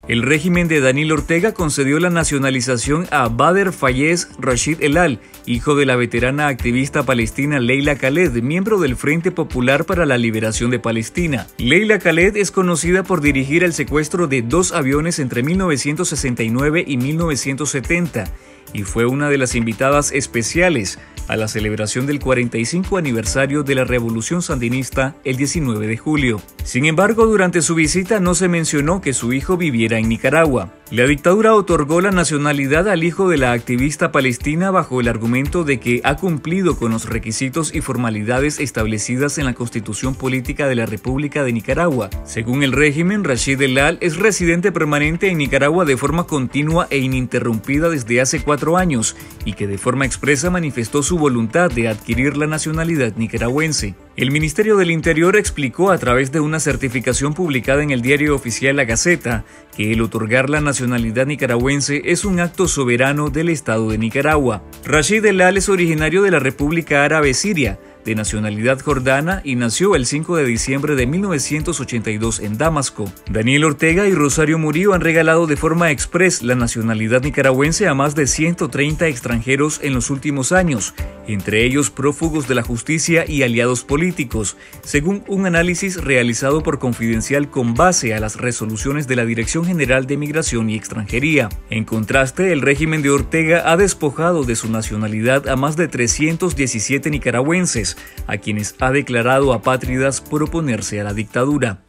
El régimen de Daniel Ortega concedió la nacionalización a Bader Fayez Rashid El-Al, hijo de la veterana activista palestina Leila Khaled, miembro del Frente Popular para la Liberación de Palestina. Leila Khaled es conocida por dirigir el secuestro de 2 aviones entre 1969 y 1970 y fue una de las invitadas especiales a la celebración del 45 aniversario de la Revolución Sandinista el 19 de julio. Sin embargo, durante su visita no se mencionó que su hijo viviera en Nicaragua. La dictadura otorgó la nacionalidad al hijo de la activista palestina bajo el argumento de que ha cumplido con los requisitos y formalidades establecidas en la Constitución Política de la República de Nicaragua. Según el régimen, Rashid El-Al es residente permanente en Nicaragua de forma continua e ininterrumpida desde hace 4 años y que de forma expresa manifestó su voluntad de adquirir la nacionalidad nicaragüense. El Ministerio del Interior explicó a través de una certificación publicada en el diario oficial La Gaceta que el otorgar la nacionalidad nicaragüense es un acto soberano del Estado de Nicaragua. Rashid El-Al es originario de la República Árabe Siria, de nacionalidad jordana, y nació el 5 de diciembre de 1982 en Damasco. Daniel Ortega y Rosario Murillo han regalado de forma express la nacionalidad nicaragüense a más de 130 extranjeros en los últimos años, entre ellos prófugos de la justicia y aliados políticos, según un análisis realizado por Confidencial con base a las resoluciones de la Dirección General de Migración y Extranjería. En contraste, el régimen de Ortega ha despojado de su nacionalidad a más de 317 nicaragüenses, a quienes ha declarado apátridas por oponerse a la dictadura.